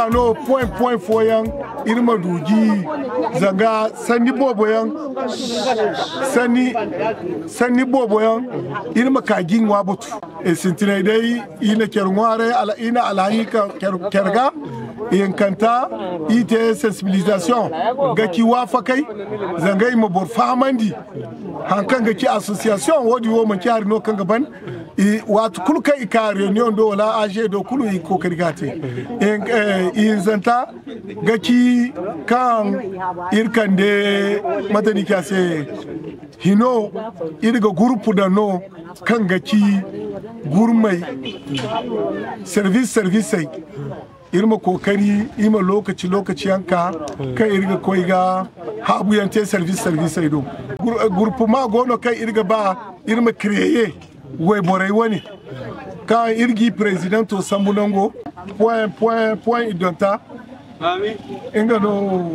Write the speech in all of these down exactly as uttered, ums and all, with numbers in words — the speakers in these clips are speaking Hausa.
ina no point point foyan irma dugi zanga sani boboyan sani sani boboyan irma kagin wabutu e sintine dai ina kerngware ala ina alahi ka kerga yankanta ite sensibilisation ga ki wafa kai zanga ima bor famandi hankan ga ki association wodi wo man kyar no kan gaban watu kulu kai ka reunion do wala age do kulu yi ko karigate in zanta ga ki kan irkande madani kase hino irga groupe da no kan ga ki gurmai service service irma kokari ima lokaci lokaci yanka kai irga koi ga habu yante service service ai do groupe ma gono kai irga ba irma créer we borai wani ka irgi presidento sambunango point point point idonta inga no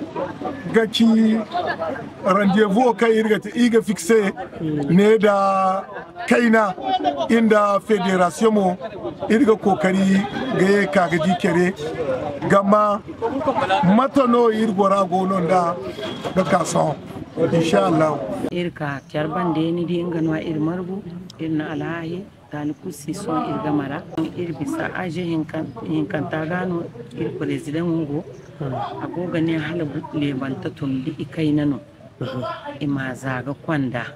gaci rendez-vous kai irga iga fixe ne da kaina inda federation mo irga kokari ga kaga dikere gama matano irgora gonon da da kaso inshallah irka kyarbande ni dinga no irmarbu irna alahi tani kusi son irga mara irbisa aje hinkan hinkan ta gano ir president ngo agoga ne halabu lebanta tumbi ikaina no ima zaga kwanda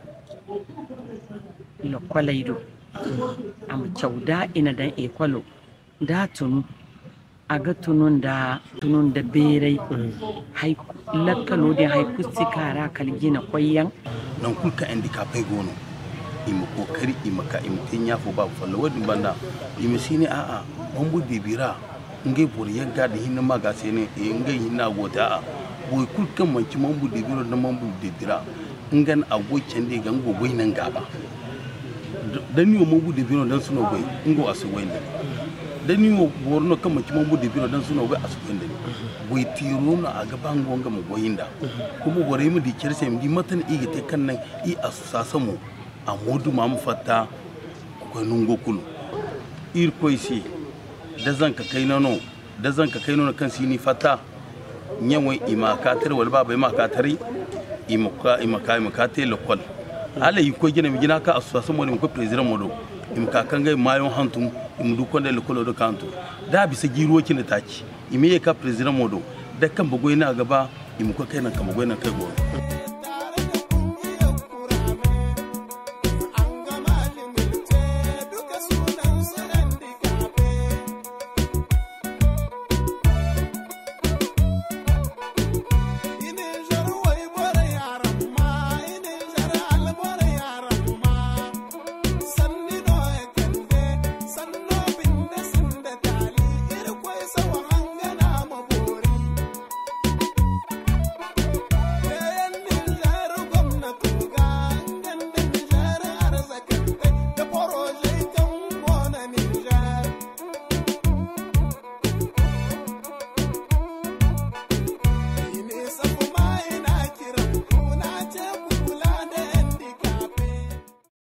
lokwalaido am chauda ina dan ekwalo da tunu aga tunun da tunun da berai hay lakkalo da hay kusi kara kalgina koyan nan kulka handicapé gono imu kokari imaka imtin ya fo ba fallo wadin banda imisini a a mambu bibira ngai boriya ga da hinna maga sene e ngai hinna gota a boy kulkan manci mambu bibiro da mambu bibira ngan agocen de gango goinan gaba dan yo mambu bibiro dan suno goy ngo asu wende dan yo borno kan manci mambu bibiro dan suno goy asu wende boy tiro na aga bango ngam goyinda kuma bore mu di kirse mi matan ige te kan nan i asasamu a modu mamu fata ko nungo kulu ir koisi da zan ka kai nono da zan ka kai nono kan sini fata nyanwai imakatar wal baba imakatari imaka imaka imakate lokol ala yi ko gina mi gina ka association mo ko president modo imka kan ga mayon hantum imdu ko da lokol do kanto da bisa giro kin da taki ime ka president modo da kan bagoyi na gaba imko kai nan kan bagoyi na kai go